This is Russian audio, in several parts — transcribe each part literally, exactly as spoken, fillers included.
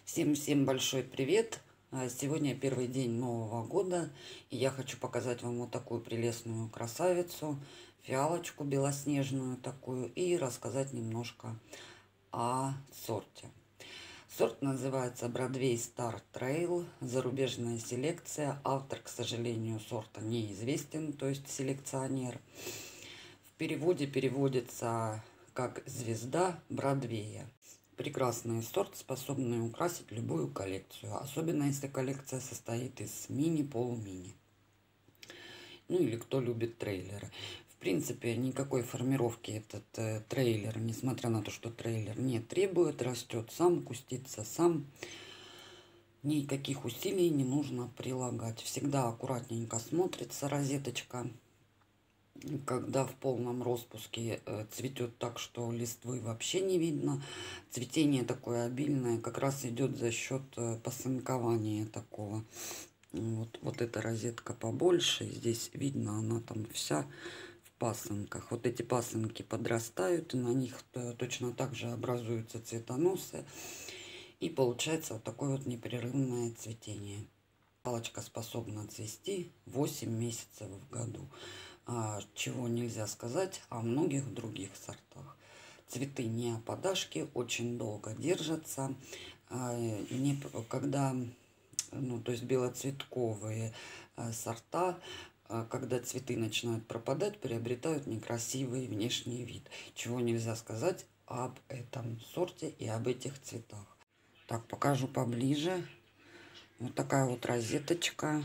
Всем-всем большой привет! Сегодня первый день Нового года, и я хочу показать вам вот такую прелестную красавицу, фиалочку белоснежную такую, и рассказать немножко о сорте. Сорт называется Broadway Star Trail, зарубежная селекция. Автор, к сожалению, сорта неизвестен, то есть селекционер. В переводе переводится как «Звезда Бродвея». Прекрасный сорт, способный украсить любую коллекцию, особенно если коллекция состоит из мини, полумини. Ну или кто любит трейлеры. В принципе, никакой формировки этот э, трейлер, несмотря на то, что трейлер не требует, растет сам, кустится сам. Никаких усилий не нужно прилагать. Всегда аккуратненько смотрится розеточка. Когда в полном распуске цветет так, что листвы вообще не видно. Цветение такое обильное как раз идет за счет посынкования такого. Вот, вот эта розетка побольше. Здесь видно, она там вся в пасынках. Вот эти пасынки подрастают, и на них точно так же образуются цветоносы. И получается вот такое вот непрерывное цветение. Палочка способна цвести восемь месяцев в году. Чего нельзя сказать о многих других сортах. Цветы не опадашки, очень долго держатся. Не, когда, ну, то есть белоцветковые сорта, когда цветы начинают пропадать, приобретают некрасивый внешний вид. Чего нельзя сказать об этом сорте и об этих цветах. Так, покажу поближе. Вот такая вот розеточка.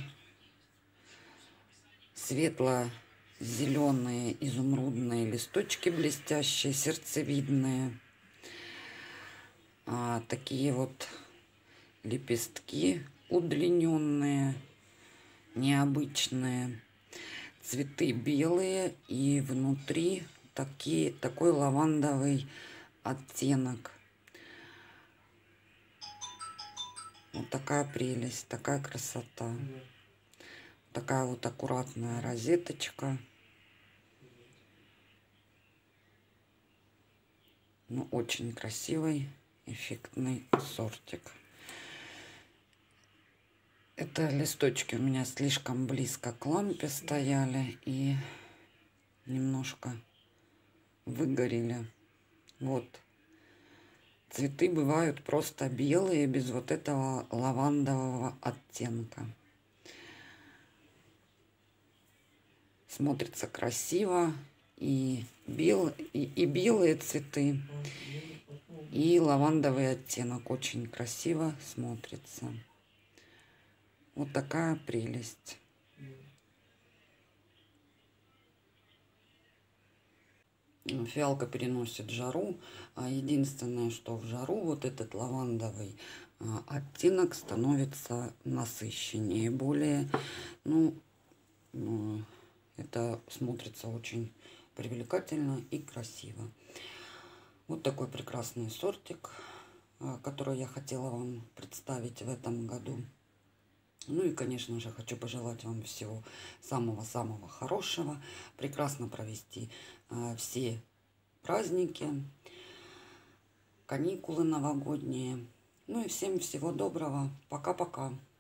Светло зеленые изумрудные листочки блестящие, сердцевидные. А, такие вот лепестки удлиненные, необычные. Цветы белые, и внутри такие, такой лавандовый оттенок. Вот такая прелесть, такая красота. Такая вот аккуратная розеточка. Ну, очень красивый, эффектный сортик. Это листочки у меня слишком близко к лампе стояли и немножко выгорели. Вот. Цветы бывают просто белые, без вот этого лавандового оттенка. Смотрится красиво, и, бел, и, и белые цветы, и лавандовый оттенок очень красиво смотрится. Вот такая прелесть. Фиалка переносит жару. Единственное, что в жару вот этот лавандовый оттенок становится насыщеннее, более, ну, это смотрится очень привлекательно и красиво. Вот такой прекрасный сортик, который я хотела вам представить в этом году. Ну и, конечно же, хочу пожелать вам всего самого-самого хорошего. Прекрасно провести все праздники, каникулы новогодние. Ну и всем всего доброго. Пока-пока.